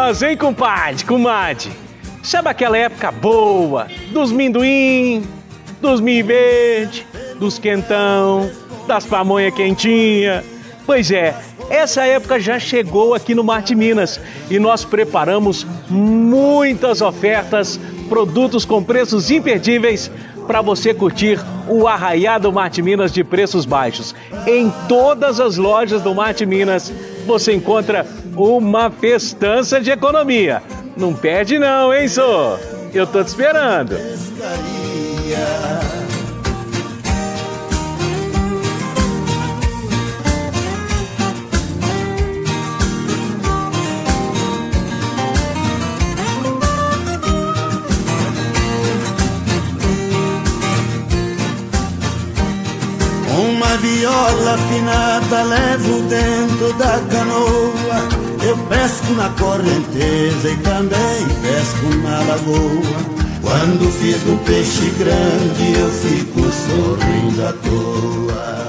Minas, hein, compadre, comadre? Sabe aquela época boa dos minduim, dos milho verde, dos quentão, das pamonha quentinha? Pois é, essa época já chegou aqui no Marte Minas e nós preparamos muitas ofertas, produtos com preços imperdíveis para você curtir o arraiado Marte Minas de preços baixos. Em todas as lojas do Marte Minas você encontra uma festança de economia. Não perde não, hein, só? Eu tô te esperando. Uma viola afinada levo dentro da canoa. Eu pesco na correnteza e também pesco na lagoa. Quando fiz um peixe grande eu fico sorrindo à toa.